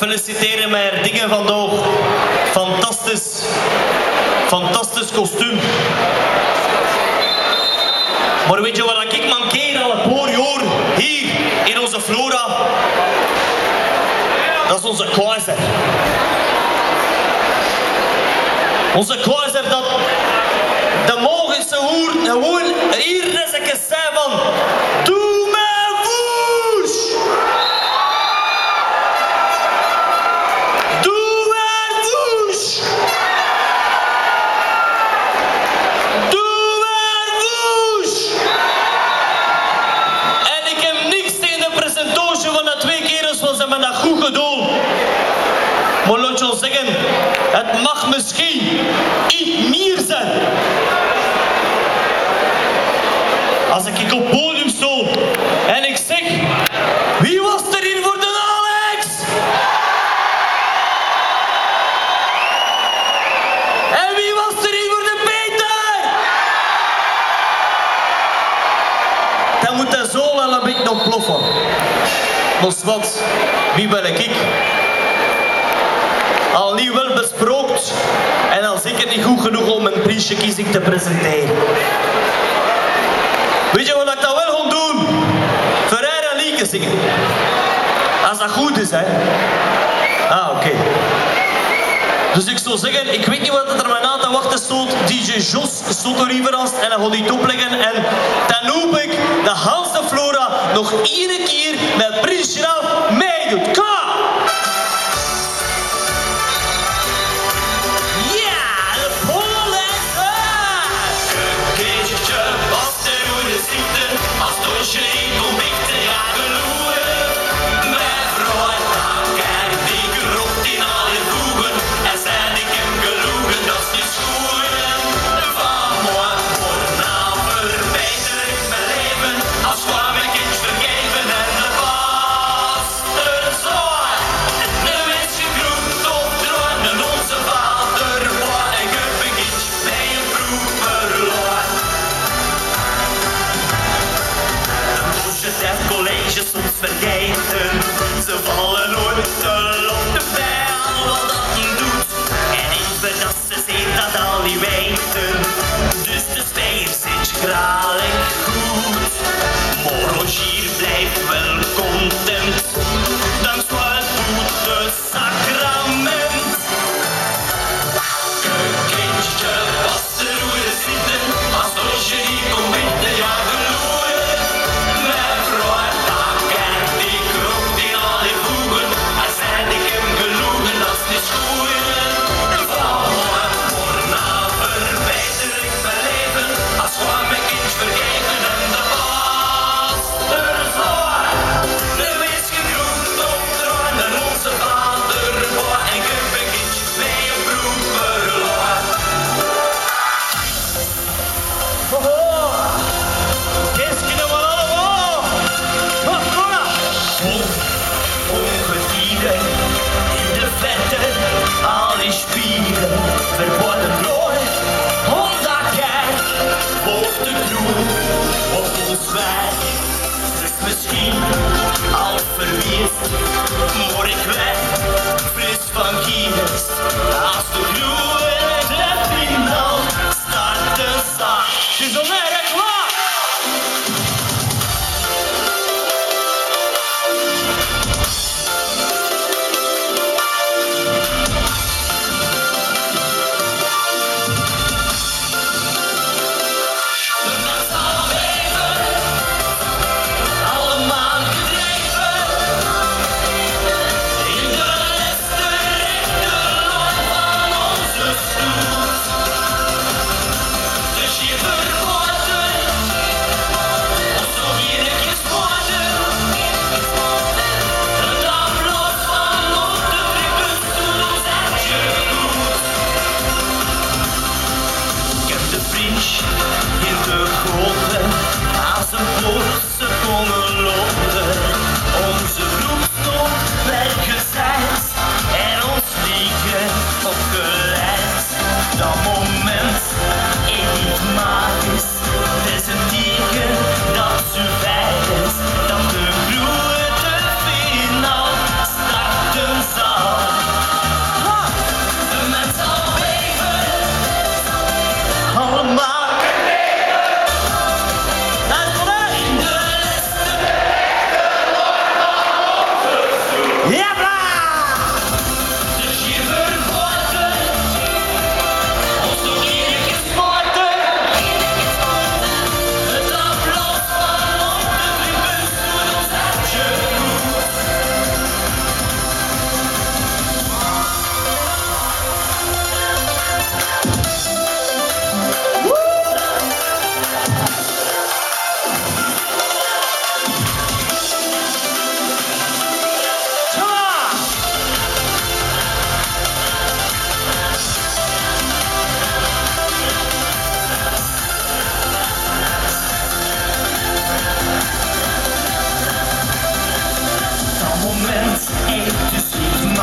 feliciteren met haar dingen vandaag. Fantastisch. Fantastisch kostuum. Maar weet je wat ik mankeer al een paar jaar hier in onze Flora? Dat is onze keizer. Onze keizer dat de magische hoer gewoon hier is een zei van doe me woes! Doe me woes! Doe me woes! En ik heb niks tegen de presentatie van de twee kerels, want ze hebben dat goed gedaan. Maar laat je ons zeggen, het mag misschien iets meer zijn. Als ik op podium stond en ik zeg, wie was er hier voor de Alex? En wie was er hier voor de Peter? Dan moet de zo wel een beetje nog ploffen. Dus wat, wie ben ik? Al niet wel besprookt en al zeker niet goed genoeg om een prijsjekiezing te presenteren. Weet je wat ik dan wel ga doen? Ferreira Lieke zingen. Als dat goed is, hè. Ah, oké. Dus ik zou zeggen, ik weet niet wat er mij na te wachten stond. DJ Jos stond er überhaupt en dan gaat hij het opleggen. En dan hoop ik dat Hans de Flora nog iedere keer met Prins Gerald meedoet. Kom! Als je kom ik te jagen loeren. Mijn vrouw en kanker, die geropt in al je voegen. En zijn ik hem gelogen, dat is niet schoenen. Van morgen voor nou verbeter ik mijn leven. Als kwam ik iets vergeven en de was er zo.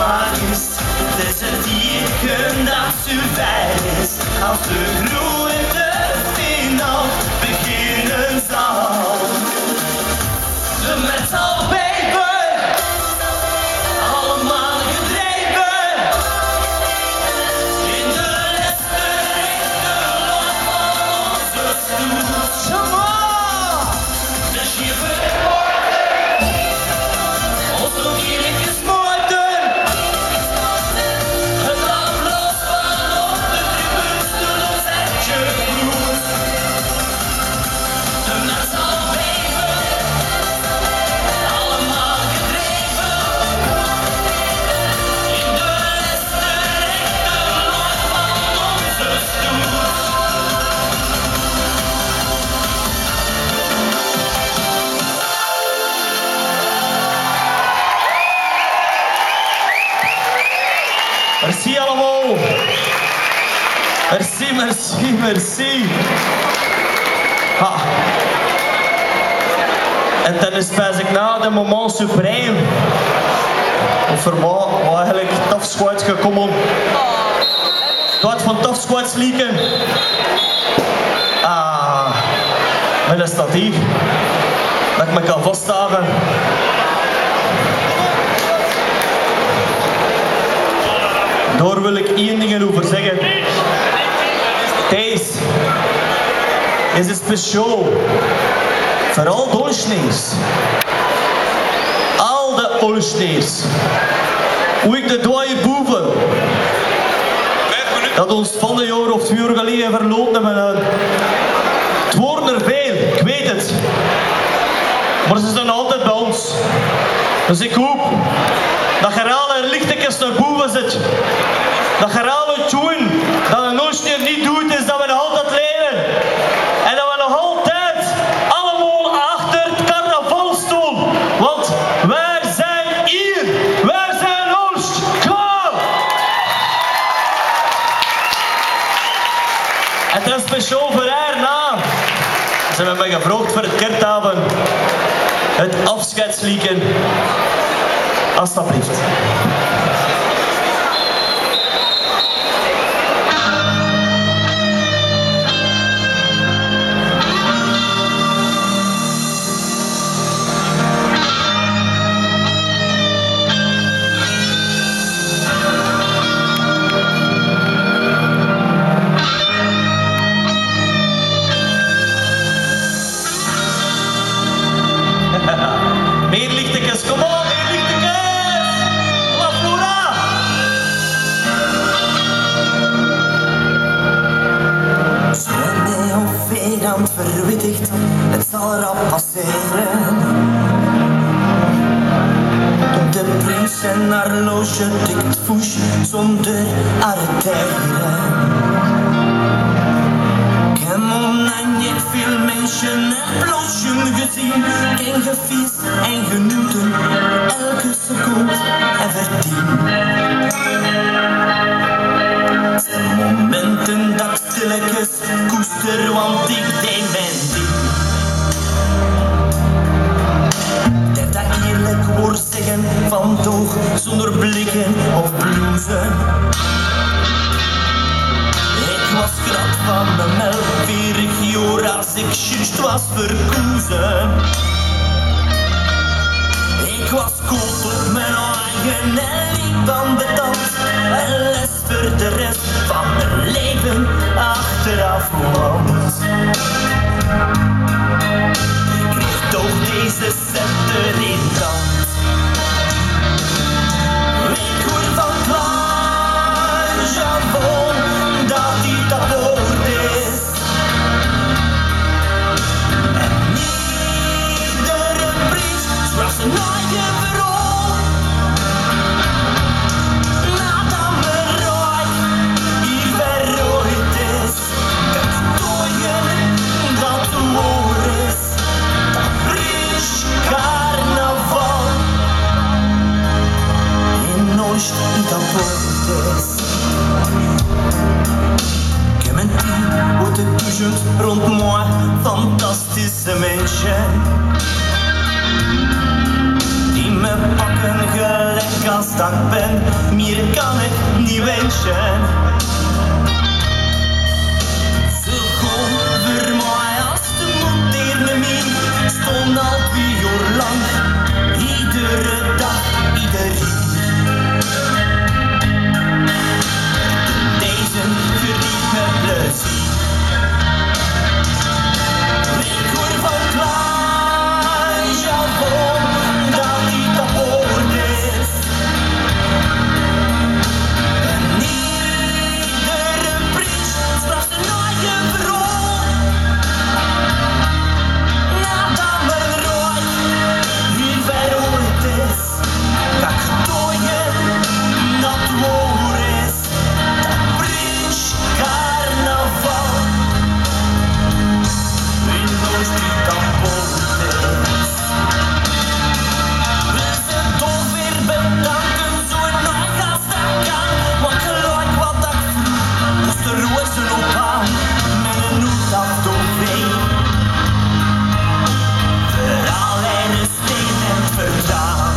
lang is. Het is het teken dat zo ver is. Als de grote finaal beginnen zal. De metal baby, allemaal gedreven. In de laatste rechterlijn van onze stoel. De schieven ons nog eerlijke smoorten. Het applaus van op de tribunes doet ons hartje bloed. De metal baby, allemaal gedreven. In de laatste rechterlijn van onze stoel. Merci allemaal. Merci, merci, merci. Ha. En dan is ik na de moment suprême. Of er wat eigenlijk Tough Squad gekomen. Wat van Tough Squad lieken. Met een statief. Dat ik me kan vasthouden. Daar wil ik één ding over zeggen. Deze is een speciaal. Vooral de Olsneers. Al de Olsneers. Hoe ik de dwaaie boeven. Dat ons van de jaar of 2 jaar geleden verloren hebben. Het worden er veel, ik weet het. Maar ze zijn altijd bij ons. Dus ik hoop dat je alle lichtjes naar boven zit. Dat je alle doen dat een Olsneer niet doet, is dat we nog altijd leven. En dat we nog altijd allemaal achter het carnaval staan. Want wij zijn hier. Wij zijn Oost. Klaar! En dat is speciaal voor haar na. Ze hebben mij gevraagd voor het kertavond. Het afscheidslieken. Alsjeblieft. Meer lichtjes, kom op, meer lichtjes! Kom op, Flora! Zijn of vijand verwittigd, het zal erop passeren. De prins en horloge tikt voes zonder arteren. Ik heb oneindig veel mensen en bloosjen gezien. Geen gefeest en genoten, elke seconde en verdien. De momenten dat ik stilletjes koester, want ik deed mijn ding. Dat eerlijk woord zeggen van toch, zonder blikken of bloezen. Ik was krat van mijn melk, 40 jaar als ik juist was verkozen. Ik was koud op mijn eigen en liep aan de tand. En les voor de rest van mijn leven achteraf want ik kreeg toch deze centen in brand. Ik hoor van Klaar Javon dat hij dat woord is. En iedere brief schrijft zijn eigen verhaal. Nadat me rijk hier verrooid is, kan ik tooien dat de woord is. Dat brief carnaval in nooit dat woord is. Ik heb een team, wordt het duizend rond moi, fantastische mensen. Die me pakken gelijk als dat ik ben, meer kan ik niet wensen. Zo gewoon voor mij als de moed tegen me stond al 2 uur lang, iedere dag, ieder uur. Deze verdient met plezier. Ik hoor van klaar, ja gewoon dat niet te horen is. En iedere prijs sprak zijn eigen verhaal. Nadat men rooit, wie ver ooit is, dat gedooien, dat woord is, dat prijs carnaval. Windows die kapot is. We zijn toch weer bedanken, zo nooit als dat kan. Want gelijk wat dat vroeg, moest de rozen op aan. Met een hoed af toch mee. Verhaal en een steen en verdaan.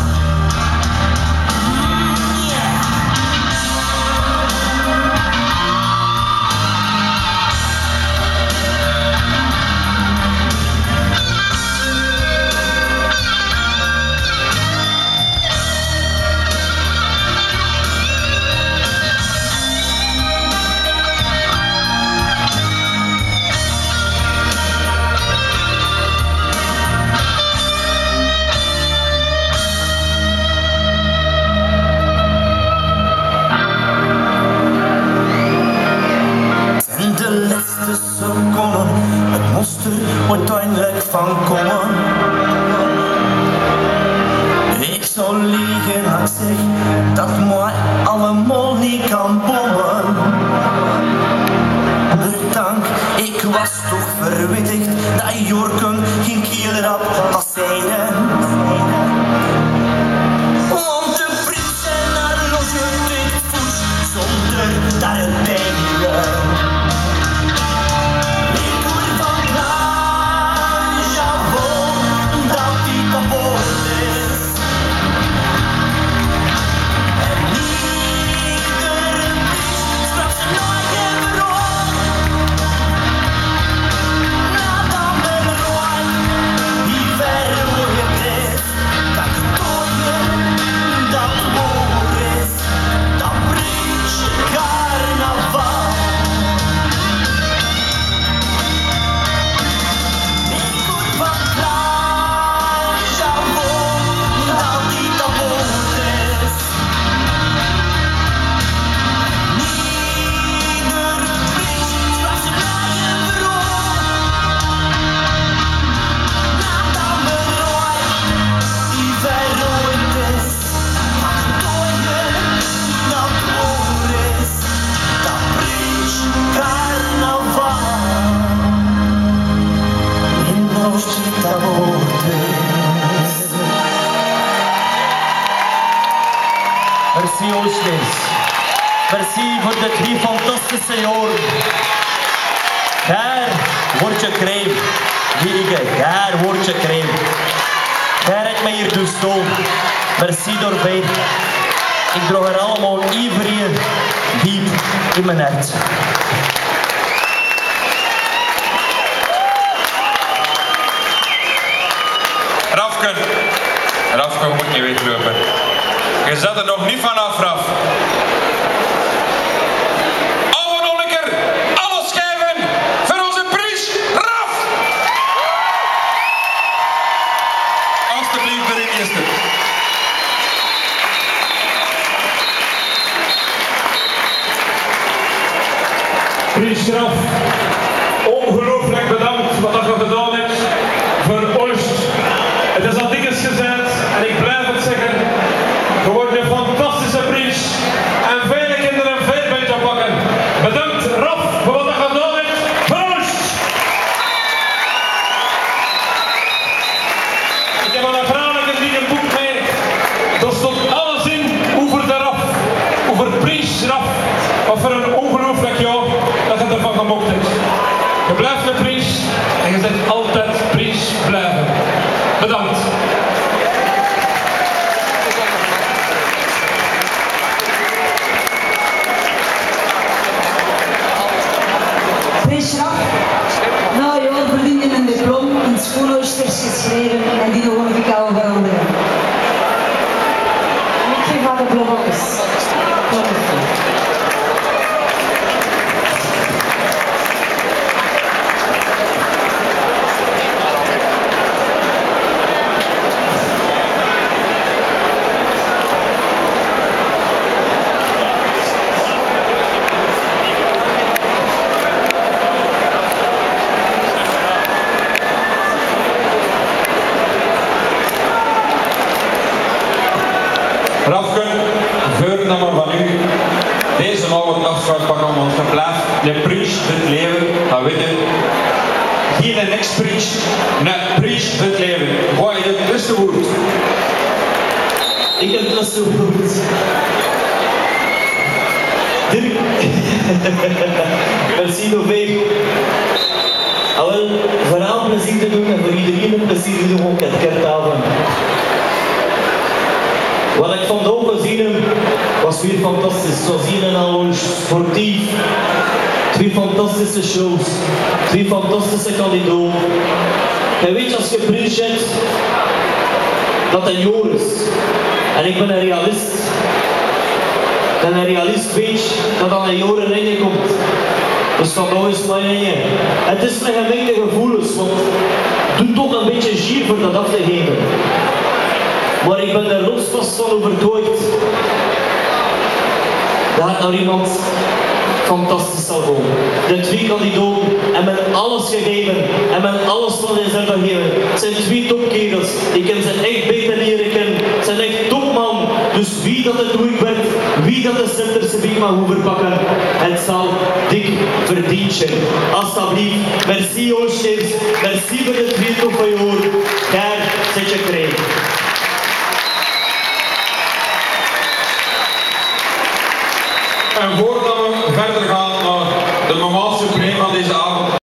En de laatste seconden, het moest er uiteindelijk van komen. Ik zou liegen als ik zeg dat mij allemaal niet kan bommen. Bedankt, ik was toch verwittigd dat Jorken geen kielerap passeren. Want de prins en haar loge dicht voet zonder dat het pijnlijk. Ik hoor van klaar, ja gewoon dat die kapot is. En iedere prijs sprak zijn eigen verhaal. Nadat men rooit, wie ver ooit is, dat gedooien, dat woord is, dat prijs carnaval. Ik hoor van klaar, ja gewoon dat die kapot is. Iedere prijs sprak zijn eigen verhaal. Nadat men rooit, wie ver ooit is, dat gedooien, dat woord is, dat prijs carnaval. In nostra voce. Merci Oosters. Merci voor de 3 fantastische jaren. Daar wordt je crème. Lieke, daar wordt je crème. Daar heb mij hier dus stoel. Merci doorbij. Ik droeg er allemaal iedereen diep in mijn hart. Rafke moet niet weglopen. Je zet er nog niet vanaf, Raf. Oude Nolleker, alle schijven voor onze prijs, Raf! Alsjeblieft, de eerste. Prijs Raf, ongelooflijk bedankt wat dat je gedaan hebt voor Oost. Het is al dikwijls gezegd en ik blijf het zeggen. Je wordt een fantastische prijs en vele kinderen veel bij te pakken. Bedankt Raf voor wat je gedaan hebt voor Oost. Ik heb een vrouwelijke die een boek mee. Daar stond alles in over de Raf, over prijs Raf. Wat voor een ongelooflijk jaar dat je ervan gemokt hebt. Je blijft de prijs en je zet altijd prijs blijven. Bedankt. nummer van u. Deze oude afspraak pakken, want je blijft de prijs van het leven. Dat weet je. Geen niks prijs, een prijs van het leven. Wat is het beste woord? Ik heb het beste woord. Dirk. Merci Nové. Wel, vooral plezier te doen en voor iedereen een plezier te doen op het kertavond. Wat ik vandaag gezien heb, was weer fantastisch. Zoals hier en al sportief. 2 fantastische shows. 2 fantastische kandidaten. En weet je, als je prijs hebt, dat een jaar is. En ik ben een realist. En een realist weet dat al een jaar erin komt. Dus vandaag is het maar in. Het is met gemengde gevoelens, want doe toch een beetje gier voor dat af te geven. Maar ik ben er rotsvast van overtuigd dat het naar iemand fantastisch zal gaan. De 2 kandidaten hebben alles gegeven en met alles van hen gegeven. Het zijn 2 topkerels. Ik heb ze echt beter leren kennen. Het zijn echt topman. Dus wie dat het moeilijk werd, wie dat de Centerse week mag overpakken, het zal dik verdiend zijn. Alsjeblieft, merci Oosters, merci voor de 2 toffe jaar. Daar zit je krijg. En voordat we verder gaan naar de normaal